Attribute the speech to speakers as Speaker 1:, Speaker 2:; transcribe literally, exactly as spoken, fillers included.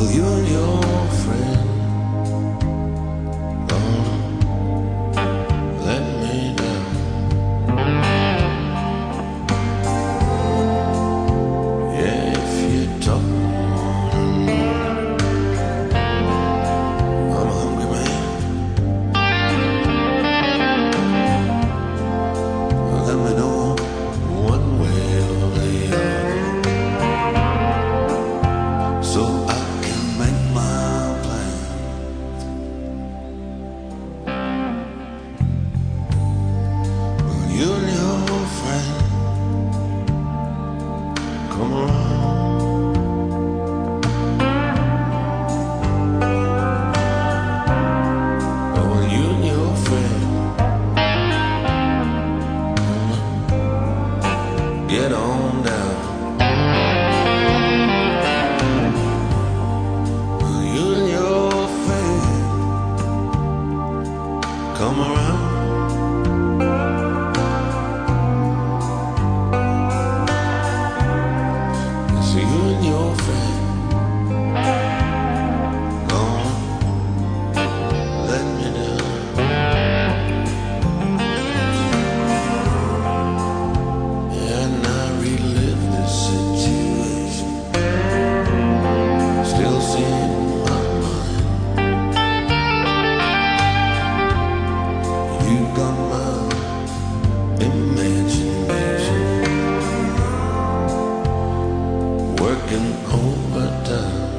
Speaker 1: you and your friend gonna let me down? Yeah, if you don't wanna know, I'm a hungry man. Let me know one way or the other, so I can make my plan. Will you and your friend come around? Or will you and your friend get on down? Will you and your friend come around? So you and your friend gonna let me down. And I relive this situation, still seeing my mind. You got my imagination working overtime.